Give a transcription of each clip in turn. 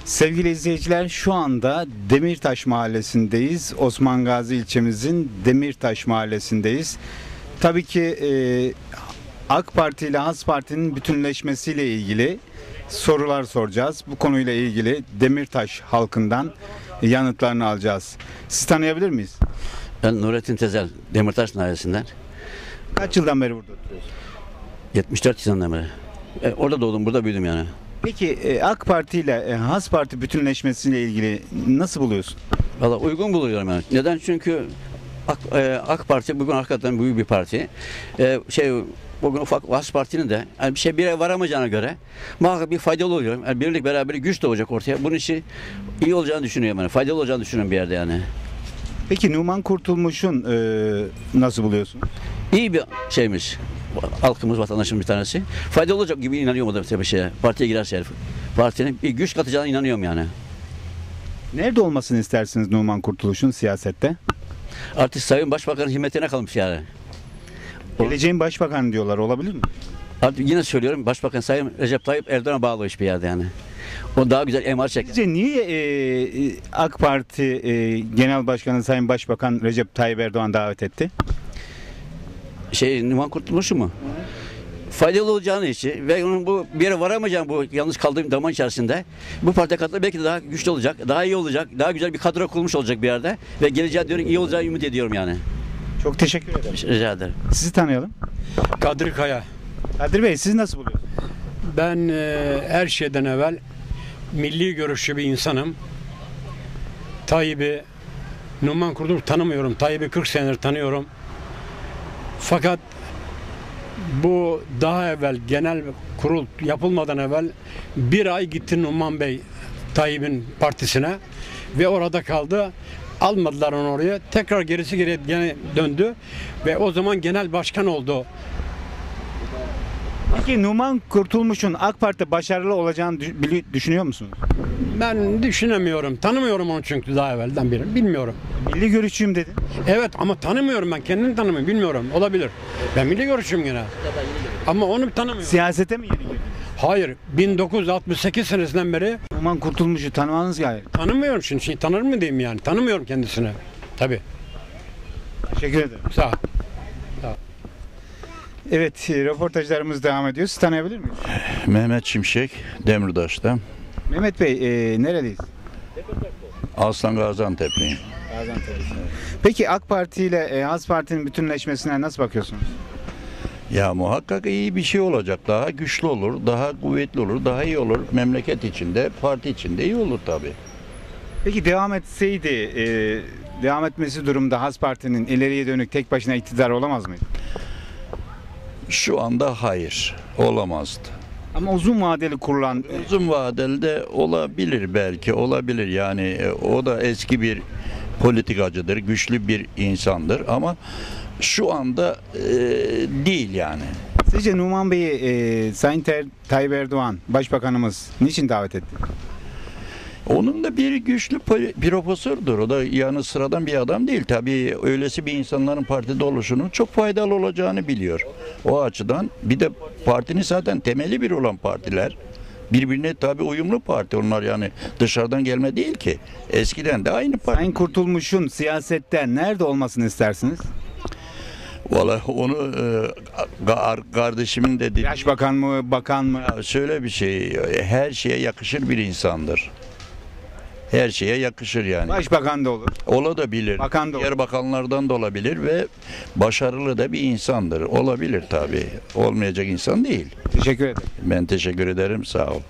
Sevgili izleyiciler, şu anda Demirtaş Mahallesi'ndeyiz. Osman Gazi ilçemizin Demirtaş Mahallesi'ndeyiz. Tabii ki AK Parti ile Has Parti'nin bütünleşmesiyle ilgili sorular soracağız. Bu konuyla ilgili Demirtaş halkından yanıtlarını alacağız. Sizi tanıyabilir miyiz? Ben Nurettin Tezel, Demirtaş Mahallesi'nden. Kaç yıldan beri burada oturuyorsunuz? 74 yılından beri. Orada doğdum, burada büyüdüm yani. Peki AK Parti ile Has Parti bütünleşmesiyle ilgili nasıl buluyorsun? Valla uygun buluyorum yani. Neden? Çünkü AK Parti bugün hakikaten büyük bir parti. Bugün ufak Has Parti'nin de yani bir yere varamayacağına göre muhakkak bir faydalı oluyor. Yani birlik beraber güç doğacak ortaya. Bunun işi iyi olacağını düşünüyorum yani. Faydalı olacağını düşünüyorum bir yerde yani. Peki Numan Kurtulmuş'un nasıl buluyorsun? İyi bir şeymiş. Halkımız, vatandaşımız bir tanesi. Faydalı olacak gibi inanıyorum o da bir şeye. Partiye girerse partinin bir güç katacağına inanıyorum yani. Nerede olmasını istersiniz Numan Kurtuluş'un siyasette? Artık Sayın Başbakan'ın himmetine kalmış yani. Geleceğin başbakanı diyorlar, olabilir mi? Artık yine söylüyorum, Başbakan Sayın Recep Tayyip Erdoğan'a bağlı iş bir yerde yani. O daha güzel MR çeker. Sizce niye AK Parti Genel Başkanı Sayın Başbakan Recep Tayyip Erdoğan davet etti? Numan Kurtulmuş'u mu? Faydalı olacağını için ve onun bu bir yere varamayacağım bu yalnız kaldığım zaman içerisinde bu partiye katılır belki de daha güçlü olacak, daha iyi olacak, daha güzel bir kadro kurulmuş olacak bir yerde ve geleceğe diyorum iyi olacağını ümit ediyorum yani. Çok teşekkür ederim. Rica ederim. Sizi tanıyalım. Kadri Kaya. Kadir Bey, siz nasıl buluyorsunuz? Ben her şeyden evvel milli görüşçü bir insanım. Tayyip'i, Numan Kurtuluş tanımıyorum. Tayyip'i 40 senedir tanıyorum. Fakat bu daha evvel genel kurul yapılmadan evvel bir ay gitti Numan Bey Tayyip'in partisine ve orada kaldı. Almadılar onu oraya. Tekrar geriye gene döndü ve o zaman genel başkan oldu. Peki Numan Kurtulmuş'un AK Parti'de başarılı olacağını düşünüyor musunuz? Ben düşünemiyorum. Tanımıyorum onu çünkü daha evvelden beri. Bilmiyorum. Milli görüşçüyüm dedi. Evet ama tanımıyorum ben. Kendini tanımıyorum. Bilmiyorum. Olabilir. Ben milli görüşüm yine. Ama onu tanımıyorum. Siyasete mi yeni girdi? Hayır. 1968 senesinden beri Numan Kurtulmuş'u tanımanız gayet. tanımıyorum şimdi. Şimdi tanır mı diyeyim yani. Tanımıyorum kendisini. Tabii. Teşekkür ederim. Sağ ol. Evet, röportajlarımız devam ediyor. Sizi tanıyabilir miyiz? Mehmet Şimşek, Demirtaş'tan. Mehmet Bey, neredeyiz? Aslan Gaziantep'liyim. Peki AK Parti ile Has Parti'nin bütünleşmesine nasıl bakıyorsunuz? Ya muhakkak iyi bir şey olacak. Daha güçlü olur, daha kuvvetli olur, daha iyi olur. Memleket içinde, parti içinde iyi olur tabii. Peki devam etseydi, devam etmesi durumda Has Parti'nin ileriye dönük tek başına iktidar olamaz mıydı? Şu anda hayır, olamazdı. Ama uzun vadeli kurulan... Uzun vadeli de olabilir belki, olabilir. Yani o da eski bir politikacıdır, güçlü bir insandır ama şu anda değil yani. Sizce Numan Bey'i Sayın Tayyip Erdoğan, Başbakanımız niçin davet etti? Onun da bir güçlü profesördür. O da yani sıradan bir adam değil. Tabii öylesi bir insanların partide oluşunun çok faydalı olacağını biliyor. O açıdan bir de partinin zaten temeli bir olan partiler. Birbirine tabii uyumlu parti onlar yani dışarıdan gelme değil ki. Eskiden de aynı parti. Sayın Kurtulmuş'un siyasette nerede olmasını istersiniz? Vallahi onu kardeşimin dediği... Başbakan mı, bakan mı? Ya şöyle bir şey, her şeye yakışır bir insandır. Her şeye yakışır yani. Başbakan da olur. Olabilir. Bakan da olur. Diğer bakanlardan da olabilir ve başarılı da bir insandır. Olabilir tabii. Olmayacak insan değil. Teşekkür ederim. Ben teşekkür ederim. Sağ ol.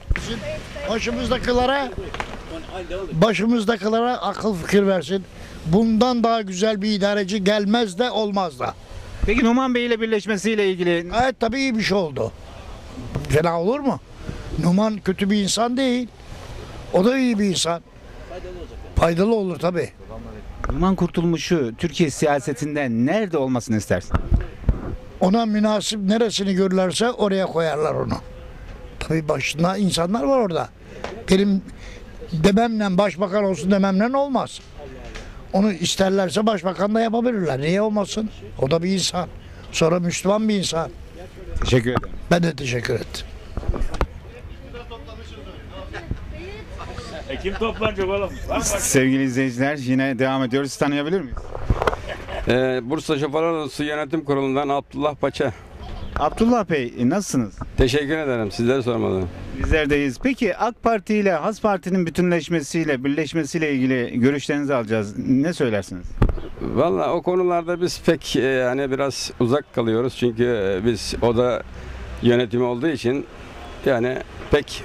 Başımızdakilere akıl fikir versin. Bundan daha güzel bir idareci gelmez de olmaz da. Peki Numan Bey ile birleşmesiyle ilgili... Evet tabii iyi bir şey oldu. Fena olur mu? Numan kötü bir insan değil. O da iyi bir insan. Faydalı olur tabii. Numan Kurtulmuş'u Türkiye siyasetinde nerede olmasını istersin? Ona münasip neresini görürlerse oraya koyarlar onu. Tabii başında insanlar var orada. Benim dememle başbakan olsun dememle olmaz. Onu isterlerse başbakan da yapabilirler. Niye olmasın? O da bir insan. Sonra Müslüman bir insan. Teşekkür ederim. Ben de teşekkür ettim. Kim toplanacak oğlum? Sevgili izleyiciler yine devam ediyoruz. Sizi tanıyabilir miyiz? Bursa Şoförler Odası Yönetim Kurulu'ndan Abdullah Paça. Abdullah Bey nasılsınız? Teşekkür ederim. Sizleri sormalı. Bizler deyiz. Peki AK Parti ile Has Parti'nin bütünleşmesiyle, birleşmesiyle ilgili görüşlerinizi alacağız. Ne söylersiniz? Valla o konularda biz pek yani biraz uzak kalıyoruz. Çünkü biz oda yönetimi olduğu için yani pek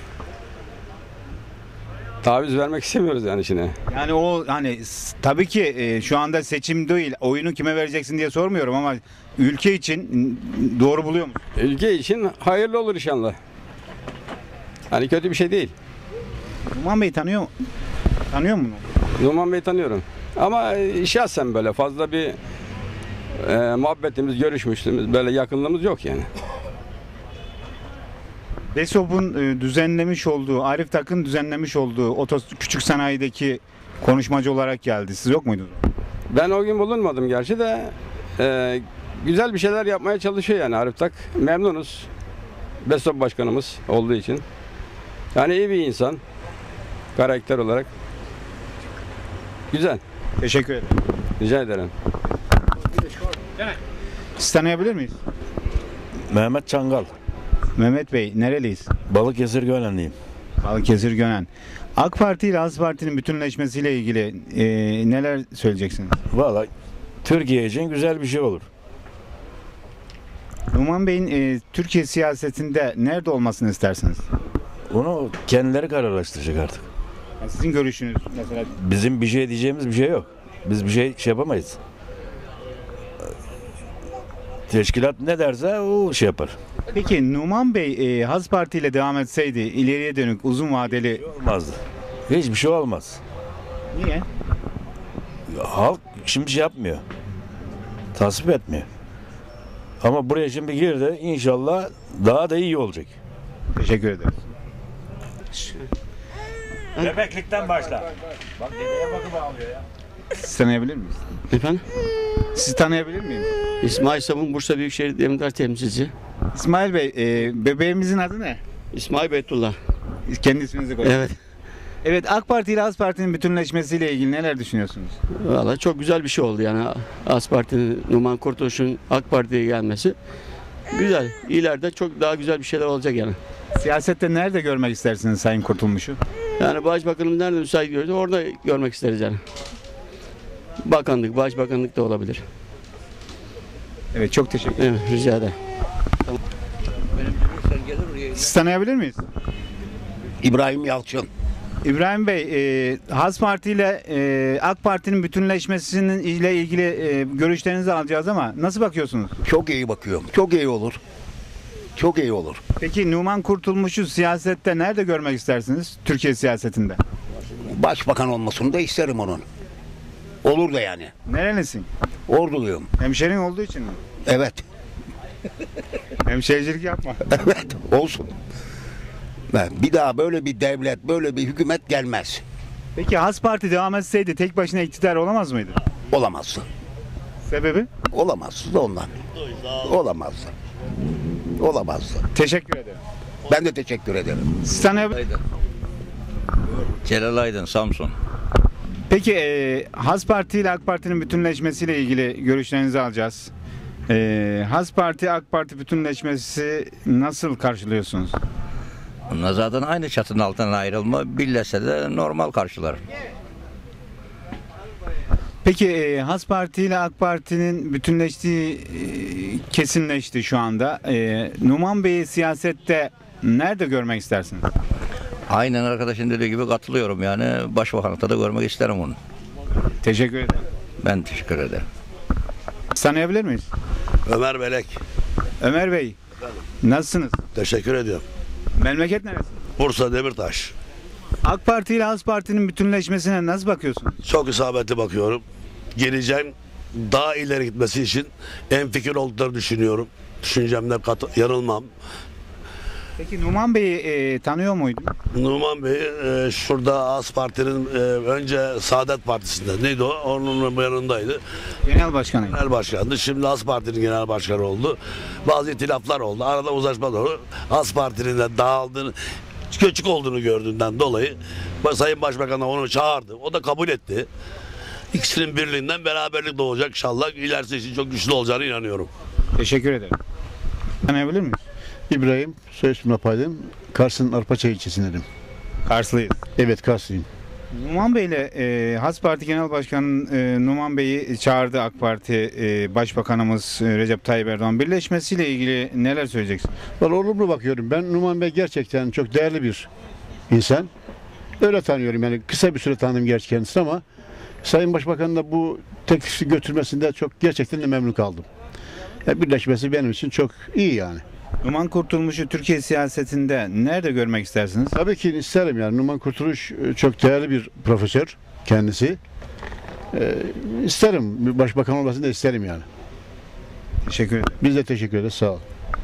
taviz vermek istemiyoruz yani şimdi. Yani o hani tabii ki şu anda seçim değil, oyunu kime vereceksin diye sormuyorum ama ülke için doğru buluyor musun? Ülke için hayırlı olur inşallah. Hani kötü bir şey değil. Numan Bey tanıyor mu? Numan Bey'i tanıyorum. Ama şahsen böyle fazla bir muhabbetimiz, görüşmüşlüğümüz, böyle yakınlığımız yok yani. BESOB'un düzenlemiş olduğu, Arif Tak'ın düzenlemiş olduğu küçük sanayideki konuşmacı olarak geldi. Siz yok muydunuz? Ben o gün bulunmadım gerçi de güzel bir şeyler yapmaya çalışıyor yani Arif Tak. Memnunuz. BESOB başkanımız olduğu için. Yani iyi bir insan. Karakter olarak. Güzel. Teşekkür ederim. Rica ederim. Siz tanıyabilir miyiz? Mehmet Çangal, Mehmet Bey nereliyiz? Balıkesir Gönenliyim. Balıkesir Gönen. AK Parti ile Az Parti'nin bütünleşmesiyle ilgili neler söyleyeceksiniz? Valla Türkiye için güzel bir şey olur. Numan Bey'in Türkiye siyasetinde nerede olmasını istersiniz? Onu kendileri kararlaştıracak artık. Yani sizin görüşünüz mesela. Bizim bir şey diyeceğimiz bir şey yok. Biz bir şey yapamayız. Teşkilat ne derse o şey yapar. Peki Numan Bey Haz Parti ile devam etseydi ileriye dönük uzun vadeli Olmazdı. Hiçbir şey olmaz. niye? Halk şimdi şey yapmıyor. Tasvip etmiyor. Ama buraya şimdi girdi, inşallah daha da iyi olacak. Teşekkür ederim. Bebeklikten başla. Bak dedeye bakıp ağlıyor ya. Siz tanıyabilir miyiz? Efendim? Sizi tanıyabilir miyim? İsmail Sabun, Bursa Büyükşehir Emniyet Temsilcisi. İsmail Bey, bebeğimizin adı ne? İsmail Beytullah. Kendi isminizi koyun. Evet. Evet, AK Parti ile Az Parti'nin bütünleşmesiyle ilgili neler düşünüyorsunuz? Valla çok güzel bir şey oldu yani. AK Parti'nin, Numan Kurtuluş'un AK Parti'ye gelmesi. Güzel. İleride çok daha güzel bir şeyler olacak yani. Siyasette nerede görmek istersiniz Sayın Kurtulmuş'u? Yani Başbakanım nerede müsait görürse orada görmek isteriz yani. Bakanlık, Başbakanlık da olabilir. Evet, çok teşekkür ederim. Evet, rica ederim. Siz tanıyabilir miyiz? İbrahim Yalçın. İbrahim Bey, Haz Parti ile AK Parti'nin bütünleşmesinin ile ilgili görüşlerinizi alacağız ama nasıl bakıyorsunuz? Çok iyi bakıyorum. Çok iyi olur. Çok iyi olur. Peki Numan Kurtulmuş'u siyasette nerede görmek istersiniz? Türkiye siyasetinde. Başbakan olmasını da isterim onun. Olur da yani. Nerelisin? Orduluyum. Hemşerin olduğu için mi? Evet. Hemşericilik yapma. Evet. Olsun. Bir daha böyle bir devlet, böyle bir hükümet gelmez. Peki Haz Parti devam etseydi tek başına iktidar olamaz mıydı? Olamaz. Sebebi? Olamaz da ondan. Olamaz. Olamaz. Teşekkür ederim. Ben de teşekkür ederim. Siz tanıyabilir Celal Aydın, Samsun. Peki Haz Parti ile AK Parti'nin bütünleşmesiyle ilgili görüşlerinizi alacağız. Haz Parti AK Parti bütünleşmesi nasıl karşılıyorsunuz? Bunlar zaten aynı çatının altından ayrılma. Birleşse de normal karşılar. Peki Haz Parti ile AK Parti'nin bütünleştiği kesinleşti şu anda. Numan Bey'i siyasette nerede görmek istersiniz? Aynen arkadaşın dediği gibi katılıyorum yani. Başbakanlıkta da görmek isterim onu. Teşekkür ederim. Ben teşekkür ederim. Tanıyabilir miyiz? Ömer Belek. Ömer Bey, nasılsınız? Teşekkür ediyorum. Memleket neresi? Bursa Demirtaş. AK Parti ile Haz Parti'nin bütünleşmesine nasıl bakıyorsunuz? Çok isabetli bakıyorum. Geleceğin daha ileri gitmesi için en fikir olduklarını düşünüyorum. Düşüncemde yanılmam. Peki Numan Bey'i tanıyor muydun? Numan Bey şurada Az Parti'nin önce Saadet Partisi'nde neydi o? Onun yanındaydı. Genel başkanıydı. Genel başkandı. Şimdi Az Parti'nin genel başkanı oldu. Bazı itilaflar oldu. Arada uzlaşma oldu. Az Parti'nin de dağıldığını göçük olduğunu gördüğünden dolayı Sayın Başbakan da onu çağırdı. O da kabul etti. İkisinin birliğinden beraberlik doğacak inşallah. İlerisi için çok güçlü olacağına inanıyorum. Teşekkür ederim. Tanıyabilir miyiz? İbrahim, soy ismim Apaydın. Kars'ın Arpaçay ilçesindenim. Karslıyız. Evet, Karslıyım. Numan Bey ile Has Parti Genel Başkanı Numan Bey'i çağırdı AK Parti Başbakanımız Recep Tayyip Erdoğan. Birleşmesiyle ilgili neler söyleyeceksin? Vallahi olumlu bakıyorum. Ben Numan Bey gerçekten çok değerli bir insan. Öyle tanıyorum, yani kısa bir süre tanıdım gerçi kendisini, ama Sayın Başbakan'ın da bu teklifi götürmesinde çok gerçekten de memnun kaldım. Yani birleşmesi benim için çok iyi yani. Numan Kurtulmuş'u Türkiye siyasetinde nerede görmek istersiniz? Tabii ki isterim yani. Numan Kurtuluş çok değerli bir profesör kendisi. İsterim. Başbakan olmasını da isterim yani. Teşekkür ederim. Biz de teşekkür ederiz. Sağ ol.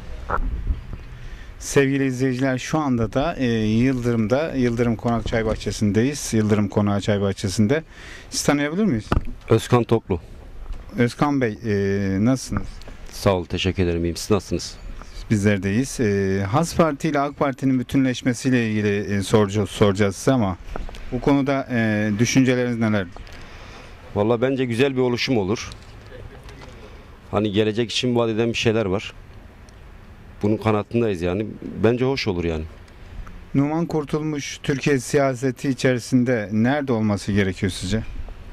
Sevgili izleyiciler, şu anda da Yıldırım'da, Yıldırım Konak Çay Bahçesi'ndeyiz. Yıldırım Konak Çay Bahçesi'nde. Siz tanıyabilir miyiz? Özkan Toklu. Özkan Bey, nasılsınız? Sağ ol, teşekkür ederim. İyiyim. Siz nasılsınız? Bizler deyiz. Has Parti ile AK Parti'nin bütünleşmesiyle ilgili soracağız size, ama bu konuda düşünceleriniz neler? Vallahi bence güzel bir oluşum olur. Hani gelecek için vaat eden bir şeyler var. Bunun kanaatindayız yani. Bence hoş olur yani. Numan Kurtulmuş Türkiye siyaseti içerisinde nerede olması gerekiyor sizce?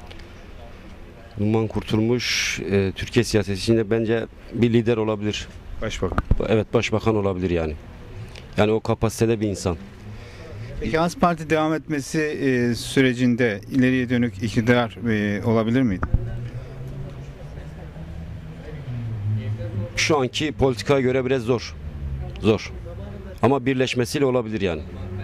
Numan Kurtulmuş Türkiye siyaseti içinde bence bir lider olabilir. Başbakan. Evet, başbakan olabilir yani. Yani o kapasitede bir insan. Peki Has Parti devam etmesi sürecinde ileriye dönük iktidar olabilir miydi? Şu anki politikaya göre biraz zor. Zor. Ama birleşmesiyle olabilir yani.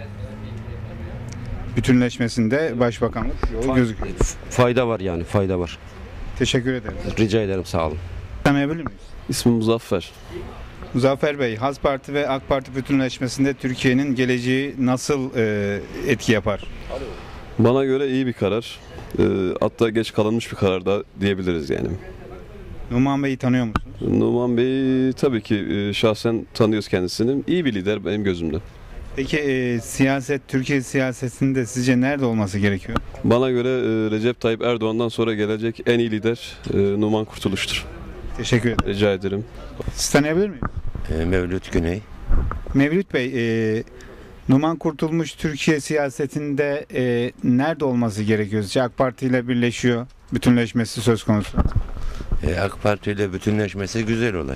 Bütünleşmesinde başbakanlık yolu gözüküyor. Fayda var yani, fayda var. Teşekkür ederim. Rica ederim, sağ olun. Tanıyabilir miyiz? İsmim Muzaffer. Muzaffer Bey, Has Parti ve AK Parti bütünleşmesinde Türkiye'nin geleceği nasıl etki yapar? Bana göre iyi bir karar. Hatta geç kalınmış bir karar da diyebiliriz yani. Numan Bey'i tanıyor musunuz? Numan Bey tabii ki şahsen tanıyoruz kendisini. İyi bir lider benim gözümde. Peki Türkiye siyasetinde sizce nerede olması gerekiyor? Bana göre Recep Tayyip Erdoğan'dan sonra gelecek en iyi lider Numan Kurtuluş'tur. Teşekkür ederim. Rica ederim. Siz tanıyabilir miyim? Mevlüt Güney. Mevlüt Bey, Numan Kurtulmuş Türkiye siyasetinde nerede olması gerekiyor? Sizce AK Parti ile birleşiyor, bütünleşmesi söz konusu. AK Parti ile bütünleşmesi güzel olay.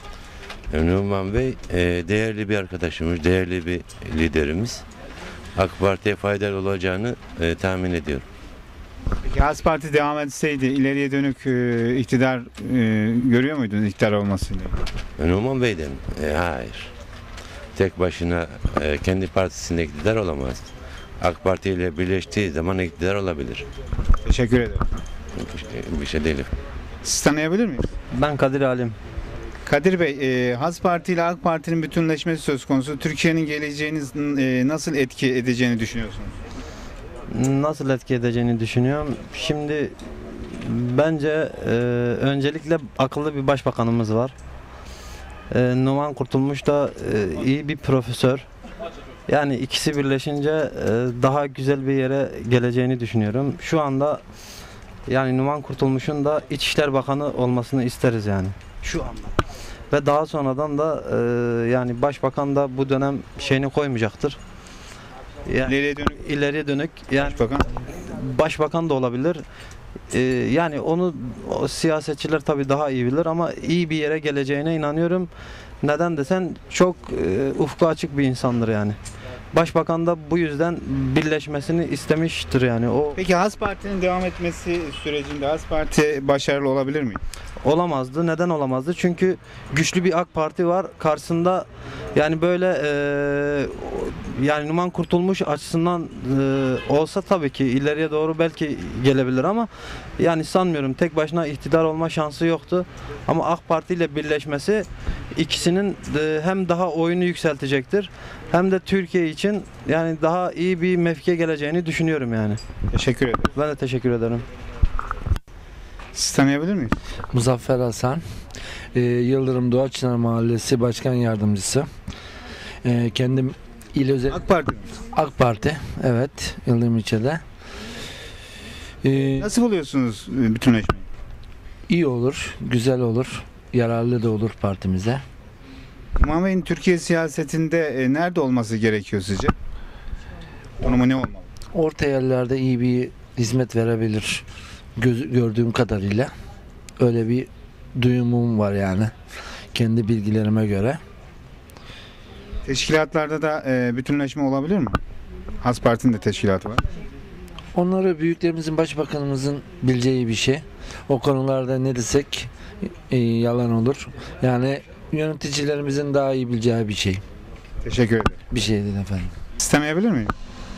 Numan Bey değerli bir arkadaşımız, değerli bir liderimiz. AK Parti'ye faydalı olacağını tahmin ediyorum. Peki Has Parti devam etseydi ileriye dönük iktidar görüyor muydunuz, iktidar olmasıyla? Numan Bey'den hayır. Tek başına kendi partisinde iktidar olamaz. AK Parti ile birleştiği zaman iktidar olabilir. Teşekkür ederim. Bir şey değil. Siz tanıyabilir miyiz? Ben Kadir Alim. Kadir Bey, Has Parti ile AK Parti'nin bütünleşmesi söz konusu. Türkiye'nin geleceğini nasıl etki edeceğini düşünüyorsunuz? Nasıl etki edeceğini düşünüyorum. Şimdi bence öncelikle akıllı bir başbakanımız var. Numan Kurtulmuş da iyi bir profesör. Yani ikisi birleşince daha güzel bir yere geleceğini düşünüyorum. Şu anda yani Numan Kurtulmuş'un da İçişler Bakanı olmasını isteriz yani. Şu anda. Ve daha sonradan da yani başbakan da bu dönem şeyini koymayacaktır. Yani ileriye dönük yani başbakan da olabilir. Yani onu siyasetçiler tabii daha iyi bilir, ama iyi bir yere geleceğine inanıyorum. Neden desen çok ufku açık bir insandır yani. Başbakan da bu yüzden birleşmesini istemiştir yani. Peki Has Parti'nin devam etmesi sürecinde Has Parti başarılı olabilir mi? Olamazdı. Neden olamazdı? Çünkü güçlü bir AK Parti var. Karşısında yani böyle yani Numan Kurtulmuş açısından olsa tabii ki ileriye doğru belki gelebilir, ama yani sanmıyorum, tek başına iktidar olma şansı yoktu. Ama AK Parti ile birleşmesi ikisinin hem daha oyunu yükseltecektir, hem de Türkiye için yani daha iyi bir mevkiye geleceğini düşünüyorum yani. Teşekkür ederim. Ben de teşekkür ederim. Siz tanıyabilir miyiz? Muzaffer Hasan, Yıldırım Doğaçınar Mahallesi Başkan Yardımcısı. Kendim İl özel AK Parti mi? AK Parti, evet, Yıldırım ilçede. Nasıl buluyorsunuz bütünleşmeyi? İyi olur, güzel olur, yararlı da olur partimize. Numan Bey'in Türkiye siyasetinde nerede olması gerekiyor sizce? Konumu ne olmalı? Orta yerlerde iyi bir hizmet verebilir gördüğüm kadarıyla. Öyle bir duyumum var yani. Kendi bilgilerime göre. Teşkilatlarda da bütünleşme olabilir mi? Has Parti'nin de teşkilatı var. Onları büyüklerimizin, başbakanımızın bileceği bir şey. O konularda ne desek yalan olur. Yani yöneticilerimizin daha iyi bileceği bir şey. Teşekkür ederim. Bir şey değil efendim. İstemeyebilir miyim?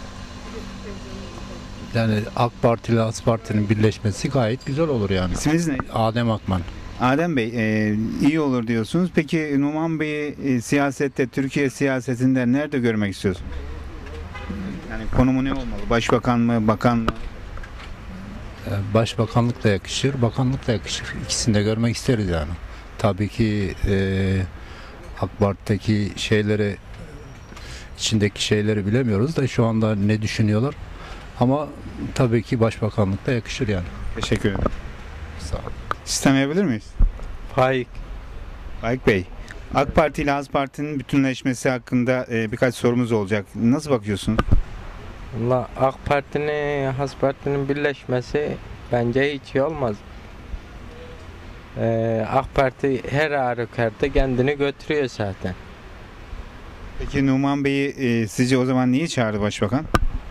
Yani AK Parti ile AK Parti'nin birleşmesi gayet güzel olur yani. İsminiz ne? Adem Akman. Adem Bey, iyi olur diyorsunuz. Peki Numan Bey'i siyasette, Türkiye siyasetinde nerede görmek istiyorsunuz? Yani konumu ne olmalı? Başbakan mı, bakan mı? Başbakanlık da yakışır, bakanlık da yakışır. İkisini de görmek isteriz yani. Tabii ki AK Parti'deki şeyleri, içindeki şeyleri bilemiyoruz da şu anda ne düşünüyorlar. Ama tabii ki başbakanlık da yakışır yani. Teşekkür ederim. Sağ olun. İstemeyebilir miyiz? Faik. Faik Bey, AK Parti ile Az Parti'nin bütünleşmesi hakkında birkaç sorumuz olacak. Nasıl bakıyorsunuz? Valla AK Parti'nin, Has Parti'nin birleşmesi bence hiç iyi olmaz. AK Parti her halükarda kendini götürüyor zaten. Peki Numan Bey'i sizce o zaman niye çağırdı Başbakan?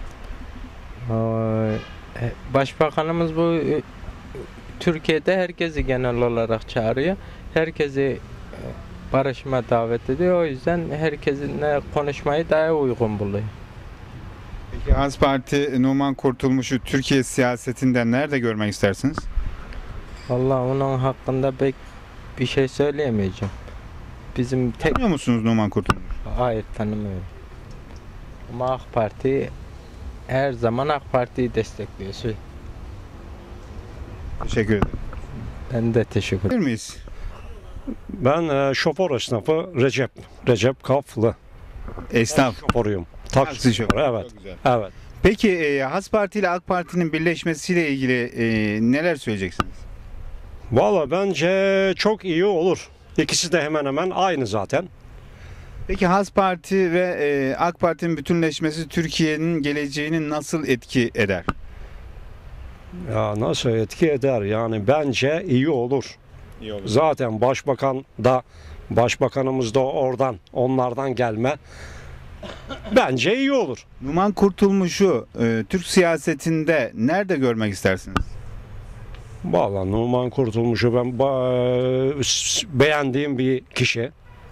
Başbakanımız bu Türkiye'de herkesi genel olarak çağırıyor. Herkesi barışma davet ediyor. O yüzden herkesinle konuşmayı daha uygun buluyor. Peki Az Parti Numan Kurtulmuş'u Türkiye siyasetinden nerede görmek istersiniz? Vallahi onun hakkında pek bir şey söyleyemeyeceğim. Bizim tek... Tanıyor musunuz Numan Kurtulmuş? Hayır, tanımıyorum. Ama AK Parti her zaman AK Parti'yi destekliyor. Teşekkür ederim. Ben de teşekkür ederim. miyiz? Ben şoför esnafı Recep Kaflı. Esnaf. Şoförüyüm. Taksi şoförü. Evet. Evet. Peki Has Parti ile AK Parti'nin birleşmesiyle ilgili neler söyleyeceksiniz? Valla bence çok iyi olur. İkisi de hemen hemen aynı zaten. Peki Has Parti ve AK Parti'nin bütünleşmesi Türkiye'nin geleceğini nasıl etki eder? Ya nasıl etki eder? Yani bence iyi olur. İyi olur. Zaten başbakanımız da onlardan gelme. Bence iyi olur. Numan Kurtulmuş'u Türk siyasetinde nerede görmek istersiniz? Vallahi Numan Kurtulmuş'u ben beğendiğim bir kişi.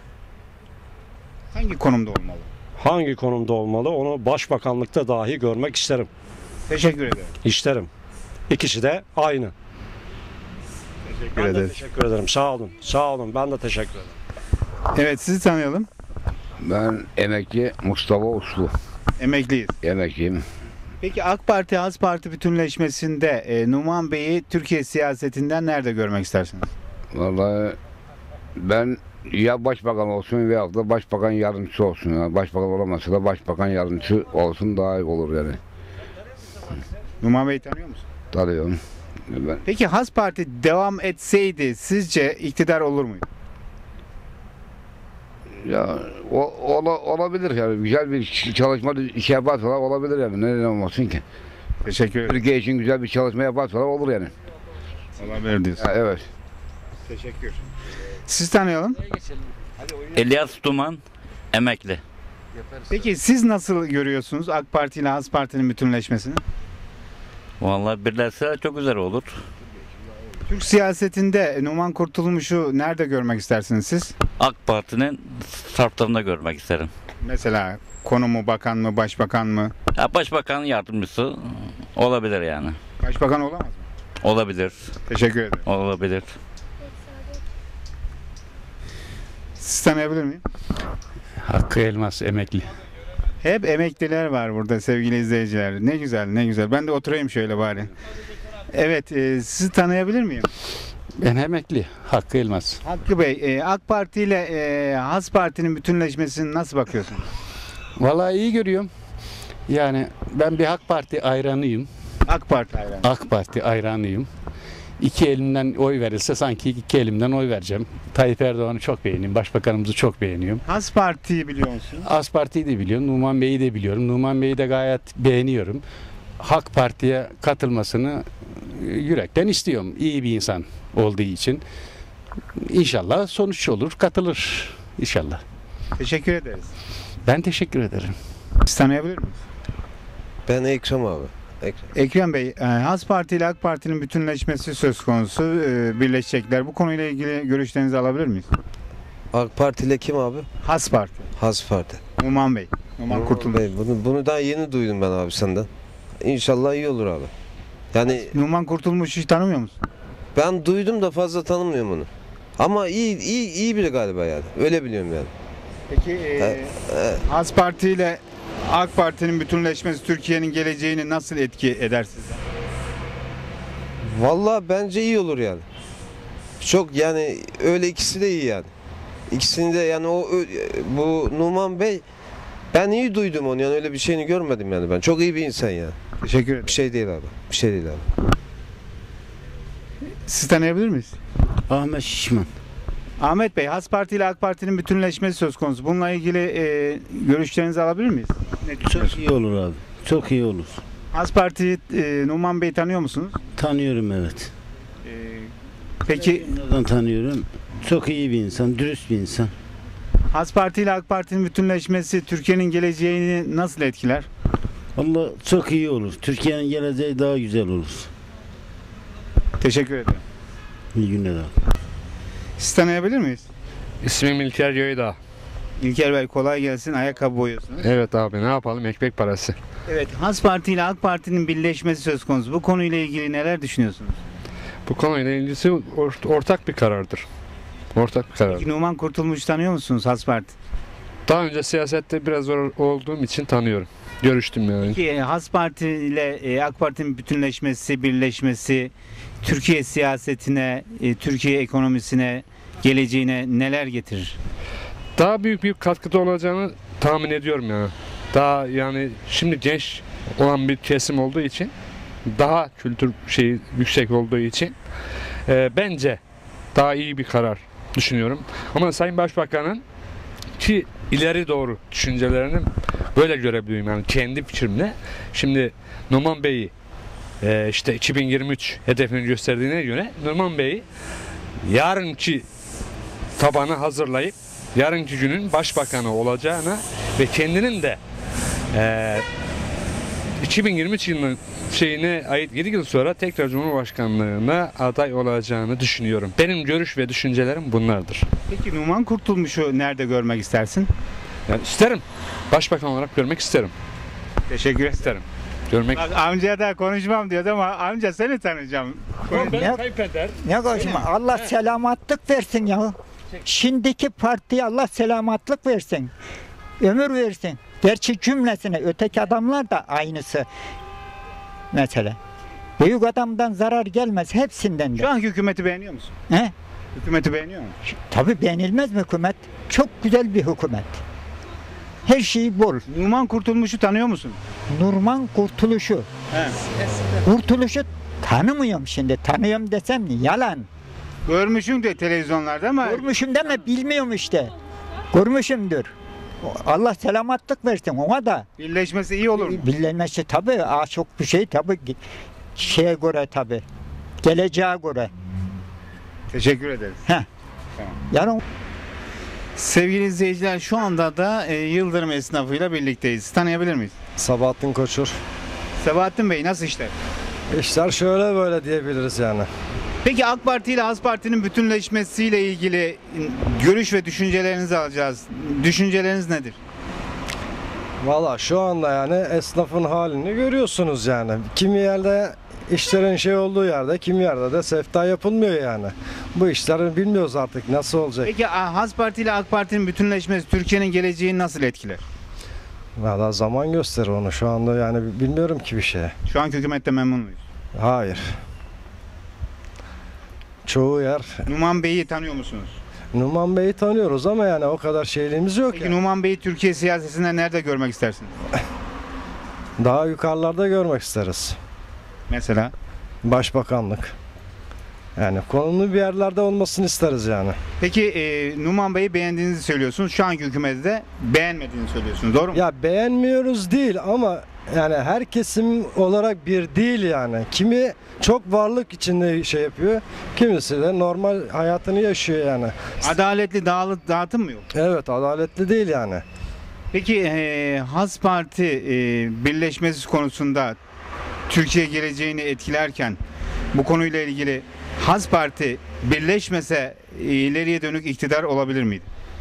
Hangi konumda olmalı? Hangi konumda olmalı? Onu başbakanlıkta dahi görmek isterim. Teşekkür ederim. İsterim. İkisi de aynı. Teşekkür Ben de ederiz. teşekkür ederim. Sağ olun. Sağ olun. Ben de teşekkür ederim. Evet, sizi tanıyalım. Ben emekli Mustafa Uslu. Emekliyiz. Emekliyim. Peki AK Parti Az Parti bütünleşmesinde Numan Bey'i Türkiye siyasetinden nerede görmek istersiniz? Vallahi ben ya başbakan olsun veya da başbakan yardımcısı olsun. Yani başbakan olamazsa da başbakan yardımcısı olsun daha iyi olur yani. Numan Bey'i tanıyor musun? Tanıyorum. Ben Peki Has Parti devam etseydi sizce iktidar olur muydu? ya olabilir yani güzel bir çalışma iş yaparsalar olabilir yani neden olmasın ki? Teşekkür ederim. Türkiye için güzel bir çalışma yaparsalar olur yani. Olabilir diyorsun. Ya, evet. Teşekkür. Siz tanıyalım. İlyas Duman, emekli. Peki siz nasıl görüyorsunuz AK Parti ile Az Parti'nin bütünleşmesini? Vallahi birleşse çok güzel olur. Türk siyasetinde Numan Kurtulmuş'u nerede görmek istersiniz siz? AK Parti'nin taraftarında görmek isterim. Mesela konumu bakan mı, başbakan mı? Ya başbakanın yardımcısı olabilir yani. Başbakan olamaz mı? Olabilir. Teşekkür ederim. Olabilir. Siz tanıyabilir miyim? Hakkı Elmas, emekli. Hep emekliler var burada sevgili izleyiciler. Ne güzel, ne güzel. Ben de oturayım şöyle bari. Evet, sizi tanıyabilir miyim? Ben emekli, Hakkı Elmas. Hakkı Bey, AK Parti ile Has Parti'nin bütünleşmesine nasıl bakıyorsunuz? Vallahi iyi görüyorum. Yani ben bir AK Parti hayranıyım. AK Parti hayranı. AK Parti hayranıyım. İki elimden oy verilse sanki iki elimden oy vereceğim. Tayyip Erdoğan'ı çok beğeniyorum. Başbakanımızı çok beğeniyorum. Has Parti'yi biliyor musun? Az Parti'yi de biliyorum. Numan Bey'i de biliyorum. Numan Bey'i de gayet beğeniyorum. AK Parti'ye katılmasını yürekten istiyorum. İyi bir insan olduğu için. İnşallah sonuç olur, katılır. İnşallah. Teşekkür ederiz. Ben teşekkür ederim. Siz tanıyabilir miyiz? Ben Ekrem abi. Ekrem Bey, Has Parti ile AK Parti'nin bütünleşmesi söz konusu, birleşecekler. Bu konuyla ilgili görüşlerinizi alabilir miyiz? AK Parti ile kim abi? Has Parti. Has Parti. Numan Bey. Numan Kurtulmuş. Bey, bunu daha yeni duydum ben abi senden. İnşallah iyi olur abi. Yani Numan Kurtulmuş'u hiç tanımıyor musun? ben duydum da fazla tanımıyorum onu. Ama iyi biri galiba yani. Öyle biliyorum yani. Peki Has Parti ile AK Parti'nin bütünleşmesi Türkiye'nin geleceğini nasıl etki eder sizce? Vallahi bence iyi olur yani. Çok yani öyle ikisi de iyi yani. İkisini de yani bu Numan Bey ben iyi duydum onu yani öyle bir şeyini görmedim yani ben. Çok iyi bir insan ya. Teşekkür ederim. Bir şey değil abi. Bir şey değil abi. Siz tanıyabilir miyiz? Ahmet Şişman. Ahmet Bey, Has Parti ile AK Parti'nin bütünleşmesi söz konusu. Bununla ilgili görüşlerinizi alabilir miyiz? Çok iyi olur abi. Çok iyi olur. Has Parti'yi Numan Bey tanıyor musunuz? Tanıyorum evet. Peki Nereden tanıyorum? Çok iyi bir insan, dürüst bir insan. Has Parti ile AK Parti'nin bütünleşmesi Türkiye'nin geleceğini nasıl etkiler? Vallahi çok iyi olur. Türkiye'nin geleceği daha güzel olur. Teşekkür ederim. İyi günler abi. Siz tanıyabilir miyiz? İsmim İlker Göydağ. İlker Bey kolay gelsin. Ayakkabı boyuyorsunuz. Evet abi ne yapalım ekmek parası. Evet, Has Parti ile AK Parti'nin birleşmesi söz konusu. Bu konuyla ilgili neler düşünüyorsunuz? Bu konuyla ilgisi ortak bir karardır. Ortak bir karar. Peki Numan Kurtulmuş'u tanıyor musunuz Has Parti? Daha önce siyasette biraz zor olduğum için tanıyorum. Görüştüm yani. Peki Has Parti ile AK Parti'nin bütünleşmesi, birleşmesi Türkiye siyasetine, Türkiye ekonomisine, geleceğine neler getirir? Daha büyük bir katkıda olacağını tahmin ediyorum yani. Daha yani şimdi genç olan bir kesim olduğu için daha kültür şeyi yüksek olduğu için bence daha iyi bir karar düşünüyorum. Ama Sayın Başbakan'ın ki ileri doğru düşüncelerini böyle görebiliyorum yani kendi fikrimle. Şimdi Numan Bey'i işte 2023 hedefini gösterdiğine göre Numan Bey'i yarınki tabanı hazırlayıp yarınki günün başbakanı olacağına ve kendinin de 2023 yılının şeyine ait 7 yıl sonra tekrar Cumhurbaşkanlığına aday olacağını düşünüyorum. Benim görüş ve düşüncelerim bunlardır. Peki Numan Kurtulmuş'u nerede görmek istersin? Yani isterim. Başbakan olarak görmek isterim. Teşekkür ederim. Görmek. Bak, amcaya da konuşmam diyordu ama amca seni tanıyacağım. Ne konuşma? Allah selamatlık versin ya. Şimdiki partiye Allah selamatlık versin. Ömür versin. Gerçi cümlesine öteki adamlar da aynısı. Mesela. Büyük adamdan zarar gelmez hepsinden de. Şu anki hükümeti beğeniyor musun? He? Hükümeti beğeniyor musun? Tabii beğenilmez mi hükümet? Çok güzel bir hükümet. Her şeyi bol. Numan Kurtulmuş'u tanıyor musun? Numan Kurtuluş'u. He. Kurtuluş'u tanımıyorum şimdi. Tanıyorum desem yalan. Görmüşüm de televizyonlarda ama... Görmüşüm deme bilmiyorum işte. Görmüşümdür. Allah selamatlık versin ona da. Birleşmesi iyi olur mu? Birleşmesi tabii çok bir şey tabii. Şeye göre tabii. Geleceğe göre. Teşekkür ederiz. Heh. Tamam. Yarın... Sevgili izleyiciler şu anda da Yıldırım esnafıyla birlikteyiz. Tanıyabilir miyiz? Sabahattin Koçur. Sabahattin Bey nasıl işler? İşler şöyle böyle diyebiliriz yani. Peki AK Parti ile Has Parti'nin bütünleşmesiyle ilgili görüş ve düşüncelerinizi alacağız. Düşünceleriniz nedir? Valla şu anda yani esnafın halini görüyorsunuz yani. Kimi yerde işlerin şey olduğu yerde, kimi yerde de sefta yapılmıyor yani. Bu işlerin bilmiyoruz artık nasıl olacak. Peki Has Parti ile AK Parti'nin bütünleşmesi Türkiye'nin geleceğini nasıl etkiler? Valla zaman gösterir onu şu anda yani bilmiyorum ki bir şey. Şu anki hükümette memnun muyuz? Hayır. Çoğu yer. Numan Bey'i tanıyor musunuz? Numan Bey'i tanıyoruz ama yani o kadar şeyliğimiz yok. Peki Numan Bey'i Türkiye siyasetinde nerede görmek istersiniz? Daha yukarılarda görmek isteriz. Mesela? Başbakanlık. Yani konumlu bir yerlerde olmasını isteriz yani. Peki Numan Bey'i beğendiğinizi söylüyorsunuz. Şu anki hükümette beğenmediğini söylüyorsunuz. Doğru mu? Ya beğenmiyoruz değil ama yani her kesim olarak bir değil yani. Kimi çok varlık içinde şey yapıyor. Kimisi de normal hayatını yaşıyor yani. Adaletli dağıtım mı yok? Evet, adaletli değil yani. Peki Has Parti birleşmesi konusunda Türkiye geleceğini etkilerken bu konuyla ilgili Has Parti birleşmese ileriye dönük iktidar olabilir miydi?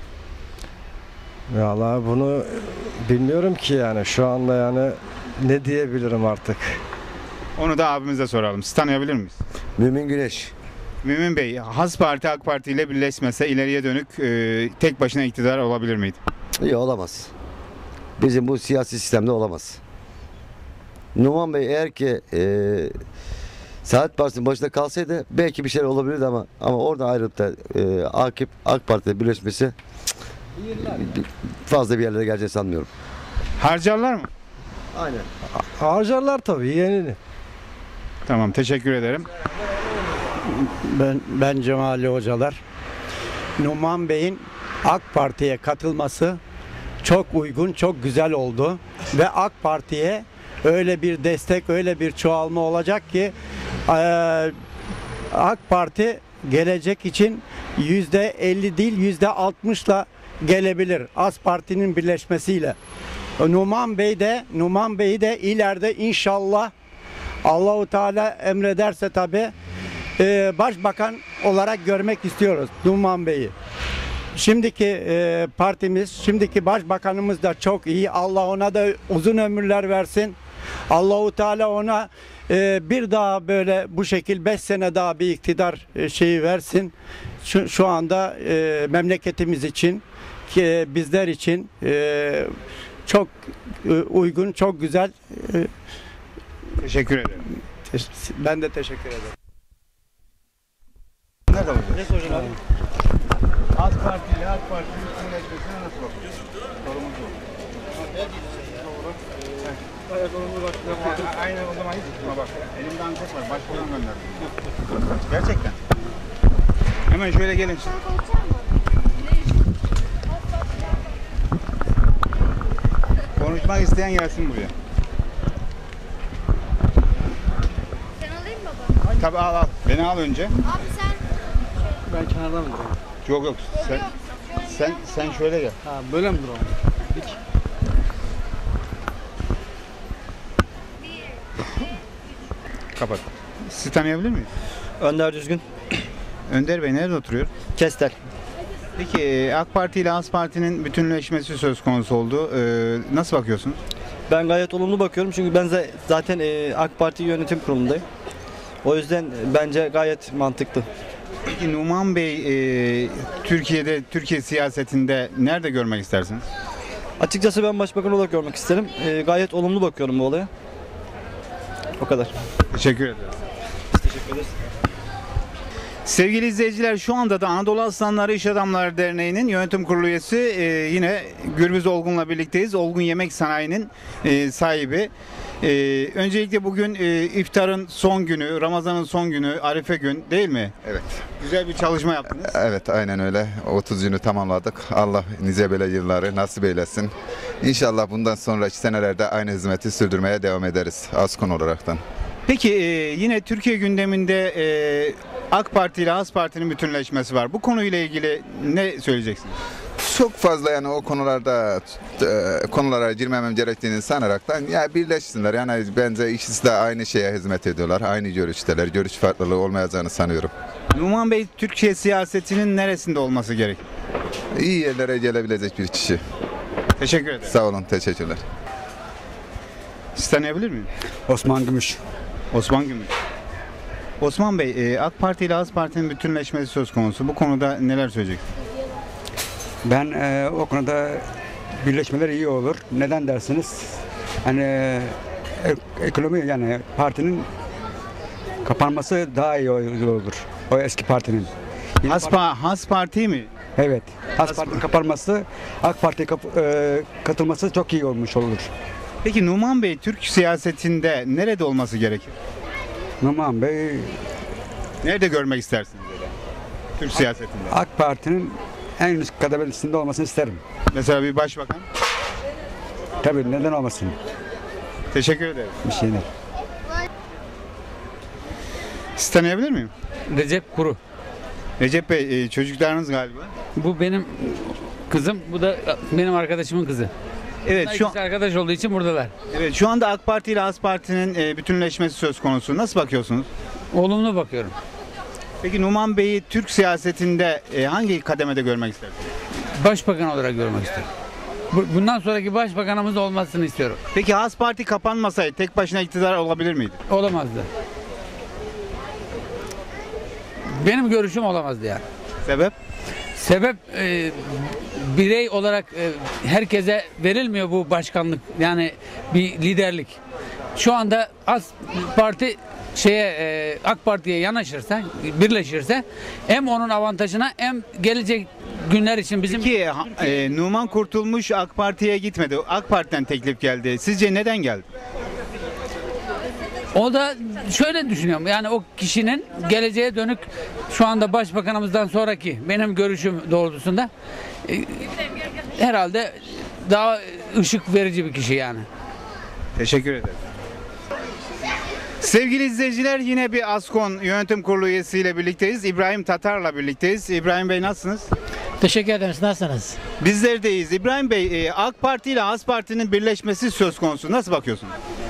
Vallahi bunu bilmiyorum ki yani şu anda yani ne diyebilirim artık. Onu da abimize soralım. Siz tanıyabilir miyiz? Mümin Güneş. Mümin Bey, Has Parti AK Parti ile birleşmese ileriye dönük tek başına iktidar olabilir miydi? Yok, olamaz. Bizim bu siyasi sistemde olamaz. Numan Bey eğer ki Saadet Partisi'nin başında kalsaydı belki bir şeyler olabilirdi ama oradan ayrılıp da AK Parti'yle birleşmesi fazla bir yerlere geleceğini sanmıyorum. Harcarlar mı? Aynen. Harcarlar tabii, yenini. Tamam, teşekkür ederim. Ben Cemali Hocalar. Numan Bey'in AK Parti'ye katılması çok uygun, çok güzel oldu. Ve AK Parti'ye öyle bir destek, öyle bir çoğalma olacak ki AK Parti gelecek için %50 değil %60'la gelebilir Az Parti'nin birleşmesiyle. Numan Bey'i de ileride inşallah Allahu Teala emrederse tabi başbakan olarak görmek istiyoruz Numan Bey'i. Şimdiki partimiz, şimdiki başbakanımız da çok iyi. Allah ona da uzun ömürler versin. Allahu Teala ona bir daha böyle bu şekil 5 sene daha bir iktidar şeyi versin. Şu anda memleketimiz için, bizler için çok uygun, çok güzel. Teşekkür ederim. Ben de teşekkür ederim. Nerede olacak? Ne soracaksın abi? Az Parti ile AK Parti'nin bütünleşmesine nasıl bakıyorsun? Sorumuz bu. Aynen o zaman hiç tutma bak. Elimde anket var. Başbakan gönderdim. Gerçekten. Hemen şöyle gelin. Konuşmak isteyen gelsin buraya. Sen alayım mı baba? Tabii al. Beni al önce. Abi sen... Ben kenarda mı durayım? Yok. Sen şöyle gel. Ha, böyle mi duralım? Peki. Kapat. Sizi tanıyabilir miyiz? Önder Düzgün. Önder Bey nerede oturuyor? Kestel. Peki AK Parti ile Az Parti'nin bütünleşmesi söz konusu oldu. Nasıl bakıyorsunuz? Ben gayet olumlu bakıyorum çünkü ben zaten AK Parti yönetim kurulundayım. O yüzden bence gayet mantıklı. Peki Numan Bey Türkiye siyasetinde nerede görmek istersiniz? Açıkçası ben başbakan olarak görmek isterim. Gayet olumlu bakıyorum bu olaya. O kadar. Teşekkür ederiz. Teşekkür ederiz. Sevgili izleyiciler, şu anda da Anadolu Aslanları İş Adamları Derneği'nin yönetim kurulu üyesi yine Gürbüz Olgun'la birlikteyiz. Olgun Yemek Sanayi'nin sahibi. Öncelikle bugün iftarın son günü, Ramazan'ın son günü, Arife gün değil mi? Evet. Güzel bir çalışma yaptınız. Evet, aynen öyle. 30 günü tamamladık. Allah nice böyle yılları nasip eylesin. İnşallah bundan sonraki senelerde aynı hizmeti sürdürmeye devam ederiz Askon olaraktan. Peki yine Türkiye gündeminde AK Parti ile Az Parti'nin bütünleşmesi var. Bu konuyla ilgili ne söyleyeceksiniz? Çok fazla yani o konulara girmemem gerektiğini sanaraktan ya birleşsinler. Yani bence ikisi de aynı şeye hizmet ediyorlar. Aynı görüşteler. Görüş farklılığı olmayacağını sanıyorum. Numan Bey Türkiye siyasetinin neresinde olması gerek? İyi yerlere gelebilecek bir kişi. Teşekkür ederim. Sağ olun, teşekkürler. Siz tanıyabilir miyim? Osman Gümüş. Osman Gümüş. Osman Bey, AK Parti ile Az Parti'nin bütünleşmesi söz konusu. Bu konuda neler söyleyeceksiniz? Ben o konuda birleşmeler iyi olur. Neden dersiniz? Hani ekonomi yani partinin kapanması daha iyi olur. O eski partinin. Has Parti mi? Evet. Has Parti'nin kapanması, AK Parti'ye katılması çok iyi olmuş olur. Peki Numan Bey Türk siyasetinde nerede olması gerekir? Numan Bey Nerede görmek istersiniz? Türk siyasetinde. AK Parti'nin en üst kademesinde olmasını isterim. Mesela bir başbakan. Tabii, neden olmasın? Teşekkür ederim. Bir şey değil. Sizi tanıyabilir miyim? Recep Kuru. Recep Bey, çocuklarınız galiba. Bu benim kızım, bu da benim arkadaşımın kızı. Evet, Bunlar şu ikisi arkadaş olduğu için buradalar. Evet, şu anda AK Parti ile AS Parti'nin bütünleşmesi söz konusu. Nasıl bakıyorsunuz? Olumlu bakıyorum. Peki Numan Bey'i Türk siyasetinde hangi kademede görmek istersiniz? Başbakan olarak görmek istiyorum. Bundan sonraki başbakanımız olmasını istiyorum. Peki AS Parti kapanmasaydı tek başına iktidar olabilir miydi? Olamazdı. Benim görüşüm olamazdı yani. Sebep? Sebep birey olarak herkese verilmiyor bu başkanlık. Yani bir liderlik. Şu anda AS Parti AK Parti'ye yanaşırsa, birleşirse hem onun avantajına hem gelecek günler için bizim... Peki Numan Kurtulmuş AK Parti'ye gitmedi. AK Parti'den teklif geldi. Sizce neden geldi? O da şöyle düşünüyorum. Yani o kişinin geleceğe dönük şu anda başbakanımızdan sonraki benim görüşüm doğrultusunda herhalde daha ışık verici bir kişi yani. Teşekkür ederim. Sevgili izleyiciler, yine bir ASKON Yönetim Kurulu üyesiyle birlikteyiz. İbrahim Tatar'la birlikteyiz. İbrahim Bey, nasılsınız? Teşekkür ederim. Nasılsınız? Bizler deyiz. İbrahim Bey, AK Parti ile AS Parti'nin birleşmesi söz konusu. Nasıl bakıyorsunuz?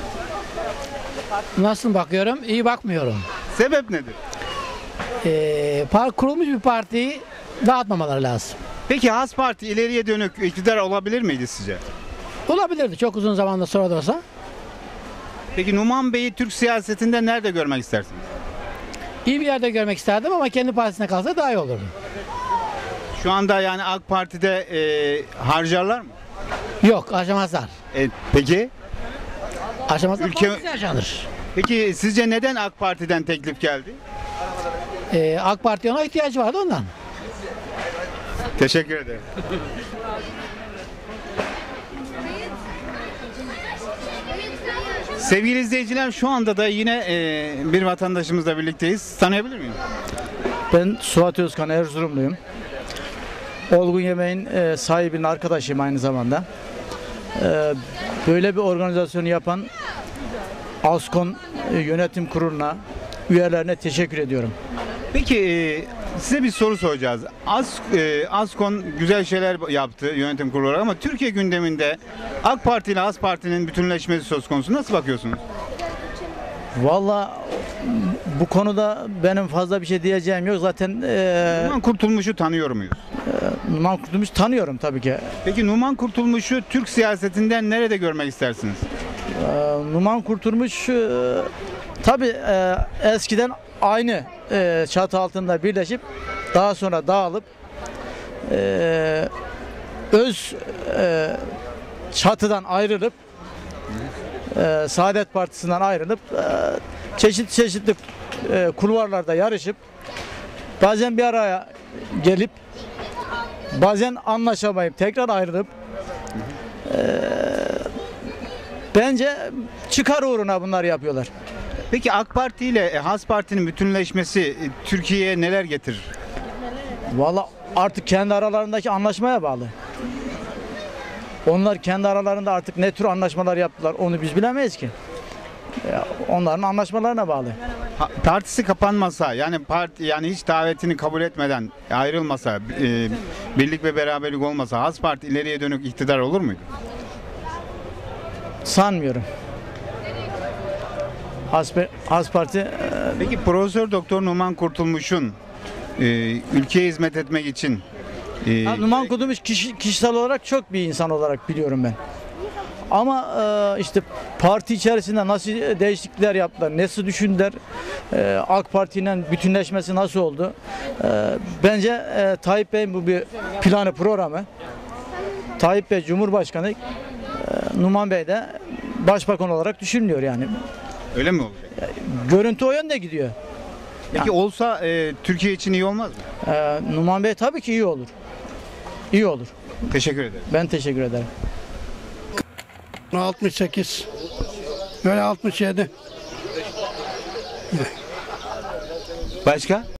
Nasıl bakıyorum? İyi bakmıyorum. Sebep nedir? Kurulmuş bir partiyi dağıtmamaları lazım. Peki AS Parti ileriye dönük iktidar olabilir miydi sizce? Olabilirdi. Çok uzun zamanda sonra da olsa. Peki Numan Bey'i Türk siyasetinde nerede görmek istersiniz? İyi bir yerde görmek isterdim ama kendi partisine kalsa daha iyi olurdu. Şu anda yani AK Parti'de harcarlar mı? Yok, harcamazlar. Peki? Harcamazlar, partisi harcanır. Peki sizce neden AK Parti'den teklif geldi? AK Parti ona ihtiyacı vardı ondan. Teşekkür ederim. Sevgili izleyiciler, şu anda da yine bir vatandaşımızla birlikteyiz. Tanıyabilir miyim? Ben Suat Özkan, Erzurumluyum. Olgun Yemeğin sahibinin arkadaşıyım aynı zamanda. Böyle bir organizasyonu yapan ASKON Yönetim Kurulu'na, üyelerine teşekkür ediyorum. Peki size bir soru soracağız. ASKON güzel şeyler yaptı yönetim kurulu olarak ama Türkiye gündeminde AK Parti ile AS Parti'nin bütünleşmesi söz konusu. Nasıl bakıyorsunuz? Vallahi bu konuda benim fazla bir şey diyeceğim yok. Zaten Numan Kurtulmuş'u tanıyor muyuz? Numan Kurtulmuş'u tanıyorum tabii ki. Peki Numan Kurtulmuş'u Türk siyasetinden nerede görmek istersiniz? Numan Kurtulmuş tabii eskiden aynı çatı altında birleşip daha sonra dağılıp öz çatıdan ayrılıp Saadet Partisi'nden ayrılıp çeşitli kulvarlarda yarışıp bazen bir araya gelip bazen anlaşamayıp tekrar ayrılıp bence çıkar uğruna bunlar yapıyorlar. Peki AK Parti ile AS Parti'nin bütünleşmesi Türkiye'ye neler getirir? Vallahi artık kendi aralarındaki anlaşmaya bağlı. Onlar kendi aralarında artık ne tür anlaşmalar yaptılar onu biz bilemeyiz ki. Onların anlaşmalarına bağlı. Partisi kapanmasa, yani hiç davetini kabul etmeden ayrılmasa, birlik ve beraberlik olmasa AS Parti ileriye dönük iktidar olur muydu? Sanmıyorum. AS Parti... Peki Profesör Doktor Numan Kurtulmuş'un ülkeye hizmet etmek için... Numan Kurtulmuş kişisel olarak çok bir insan olarak biliyorum ben. Ama işte parti içerisinde nasıl değişiklikler yaptılar, nasıl düşündüler, AK Parti'nin bütünleşmesi nasıl oldu? Bence Tayyip Bey'in bu bir planı, programı. Tayyip Bey Cumhurbaşkanı, Numan Bey de Başbakan olarak düşünülüyor yani. Öyle mi olacak? Görüntü o yönde gidiyor. Peki olsa Türkiye için iyi olmaz mı? Numan Bey tabii ki iyi olur. İyi olur. Teşekkür ederim. Ben teşekkür ederim. 68 böyle 67. Başka?